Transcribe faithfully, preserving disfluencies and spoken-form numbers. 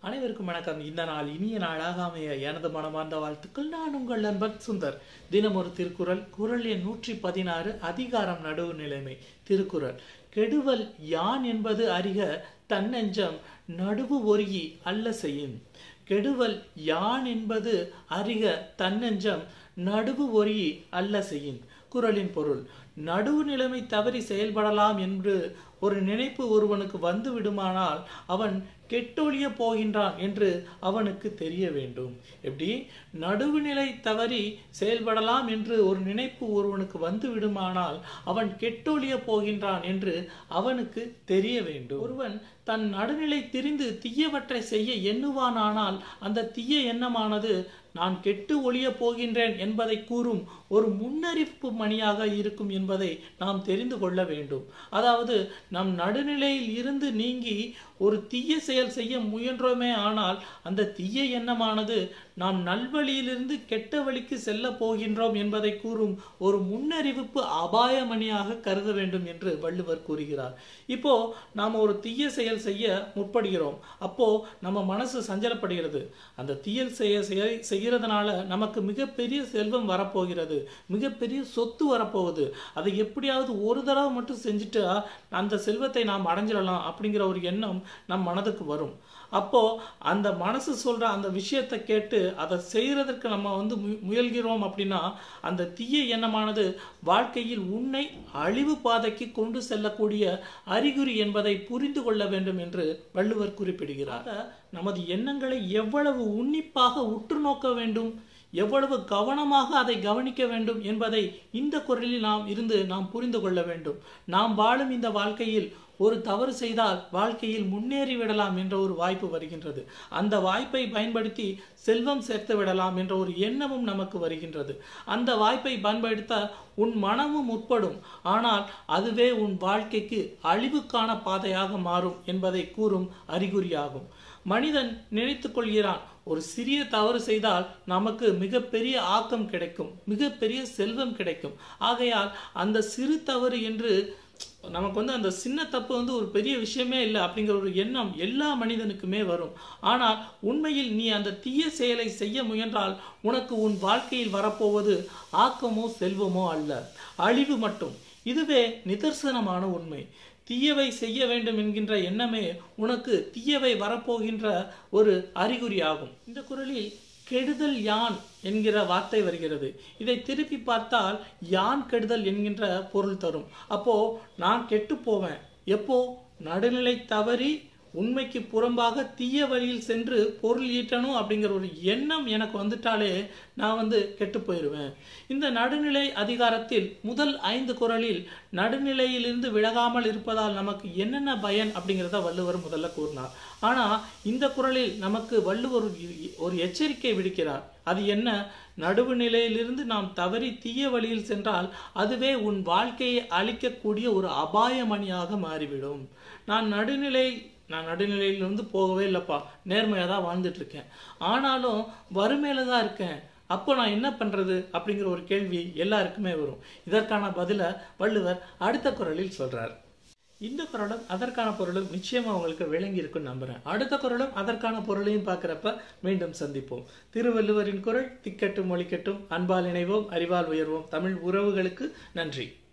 அனைவருக்கும் வணக்கம். இந்த நாள் இனிய நாளாக அமைய எனது மனமார்ந்த வாழ்த்துக்கள். நான் உங்கள் நண்பன் சுந்தர். தினம் ஒரு திருக்குறள். குறள் எண் நூற்றி பதினாறு. அதிகாரம் நடுவு நிலைமை. திருக்குறள். கெடுவல் யான் என்பது அறிக தன்னெஞ்சம் நடுவு ஒருகி அல்ல செய்யும். கெடுவல் யான் என்பது அறிக தன்னெஞ்சம் நடுவு ஒருகி அல்ல செய்யும். குறளின் பொருள்: நடுவு நிலைமை தவறி செயல்படலாம் என்று ஒரு நினைப்பு ஒருவனுக்கு வந்து விடுமானால் அவன் கெட்டொழிய போகின்றான் என்று அவனுக்கு தெரிய வேண்டும். எப்படி? நடுவுநிலை தவறி செயல்படலாம் என்று ஒரு நினைப்பு ஒருவனுக்கு வந்து விடுமானால் அவன் கெட்டொழிய போகின்றான் என்று அவனுக்கு தெரிய வேண்டும். ஒருவன் தன் நடுநிலை திரிந்து தீயவற்றை செய்ய எண்ணுவானானால் அந்த தீய எண்ணமானது நான் கெட்டு ஒழிய போகின்றேன் என்பதை கூறும் ஒரு முன்னறிவிப்பு மணியாக இருக்கும் என்பதை நாம் தெரிந்து கொள்ள வேண்டும். அதாவது நம் நடுநிலையில் இருந்து நீங்கி ஒரு தீய செயல் செய்ய முயன்றோமே ஆனால் அந்த தீய எண்ணமானது நாம் நல்வழியிலிருந்து கெட்ட வழிக்கு செல்ல போகின்றோம் என்பதை கூறும் ஒரு முன்னறிவிப்பு அபாயமணியாக கருத வேண்டும் என்று வள்ளுவர் கூறுகிறார். இப்போ நாம் ஒரு தீய செயல் செய்ய முற்படுகிறோம். அப்போ நம்ம மனசு சஞ்சலப்படுகிறது. அந்த தீயல் செய்ய செய்கிறதுனால நமக்கு மிகப்பெரிய செல்வம் வரப்போகிறது, மிகப்பெரிய சொத்து வரப்போகுது. அதை எப்படியாவது ஒரு தடவை மட்டும் செஞ்சுட்டா அந்த செல்வத்தை நாம் அடைஞ்சிடலாம் அப்படிங்கிற ஒரு எண்ணம் நம் மனதுக்கு வரும். அப்போ அந்த மனசு சொல்ற அந்த விஷயத்தை கேட்டு அதை செய்யறதற்கு நம்ம வந்து முயல்கிறோம் அப்படின்னா அந்த தீய எண்ணமானது வாழ்க்கையில் உன்னை அழிவு பாதைக்கு கொண்டு செல்லக்கூடிய அறிகுறி என்பதை புரிந்து கொள்ள வேண்டும் என்று வள்ளுவர் குறிப்பிடுகிறார். நமது எண்ணங்களை எவ்வளவு உன்னிப்பாக உற்று நோக்க வேண்டும், எவ்வளவு கவனமாக அதை கவனிக்க வேண்டும் என்பதை இந்த குறளில் நாம் இருந்து நாம் புரிந்து கொள்ள வேண்டும். நாம் வாழும் இந்த வாழ்க்கையில் ஒரு தவறு செய்தால் வாழ்க்கையில் முன்னேறி விடலாம் என்ற ஒரு வாய்ப்பு வருகின்றது. அந்த வாய்ப்பை பயன்படுத்தி செல்வம் சேர்த்து விடலாம் என்ற ஒரு எண்ணமும் நமக்கு வருகின்றது. அந்த வாய்ப்பை பயன்படுத்த உன் மனமும் உட்படும். ஆனால் அதுவே உன் வாழ்க்கைக்கு அழிவுக்கான பாதையாக மாறும் என்பதை கூறும் அறிகுறியாகும். மனிதன் நினைத்து கொள்கிறான், ஒரு சிறிய தவறு செய்தால் நமக்கு மிகப்பெரிய ஆக்கம் கிடைக்கும், மிகப்பெரிய செல்வம் கிடைக்கும். ஆகையால் அந்த சிறு தவறு என்று நமக்கு வந்து அந்த சின்ன தப்பு வந்து ஒரு பெரிய விஷயமே இல்லை அப்படிங்கிற ஒரு எண்ணம் எல்லா மனிதனுக்குமே வரும். ஆனால் உண்மையில் நீ அந்த தீய செயலை செய்ய முயன்றால் உனக்கு உன் வாழ்க்கையில் வரப்போவது ஆக்கமோ செல்வமோ அல்ல, அழிவு மட்டும். இதுவே நிதர்சனமான உண்மை. தீயவை செய்ய வேண்டும் என்கின்ற எண்ணமே உனக்கு தீயவை வரப்போகின்ற ஒரு அறிகுறியாகும். இந்த குறளில் கெடுதல் யான் என்கிற வார்த்தை வருகிறது. இதை திருப்பி பார்த்தால் யான் கெடுதல் என்கின்ற பொருள் தரும். அப்போ நான் கெட்டு போவேன் எப்போ? நடுநிலை தவறி உண்மைக்கு புறம்பாக தீய வழியில் சென்று பொருள் ஈட்டணும் அப்படிங்கிற ஒரு எண்ணம் எனக்கு வந்துட்டாலே நான் வந்து கெட்டு போயிடுவேன். இந்த நடுநிலை அதிகாரத்தில் முதல் ஐந்து குறளில் நடுநிலையிலிருந்து விலகாமல் இருப்பதால் நமக்கு என்னென்ன பயன் அப்படிங்கிறத வள்ளுவர் முதல்ல கூறினார். ஆனா இந்த குறளில் நமக்கு வள்ளுவர் ஒரு எச்சரிக்கை விடுக்கிறார். அது என்ன? நடுவு நிலையிலிருந்து நாம் தவறி தீய வழியில் சென்றால் அதுவே உன் வாழ்க்கையை அழிக்கக்கூடிய ஒரு அபாயமணியாக மாறிவிடும். நான் நடுநிலை நான் நடுநிலையிலிருந்து போகவே இல்லைப்பா, நேர்மையாக தான் வாழ்ந்துட்டு இருக்கேன், ஆனாலும் வறுமையில தான் இருக்கேன், அப்போ நான் என்ன பண்றது அப்படிங்கிற ஒரு கேள்வி எல்லாருக்குமே வரும். இதற்கான பதில வள்ளுவர் அடுத்த குறளில் சொல்றார். இந்த குறளும் அதற்கான பொருளும் நிச்சயமா உங்களுக்கு விளங்கி இருக்குன்னு நம்புறேன். அடுத்த குறளும் அதற்கான பொருளையும் பார்க்கிறப்ப மீண்டும் சந்திப்போம். திருவள்ளுவரின் குறள் திக்கட்டும் மொழிக்கட்டும், அன்பால் இணைவோம், அறிவால் உயர்வோம். தமிழ் உறவுகளுக்கு நன்றி.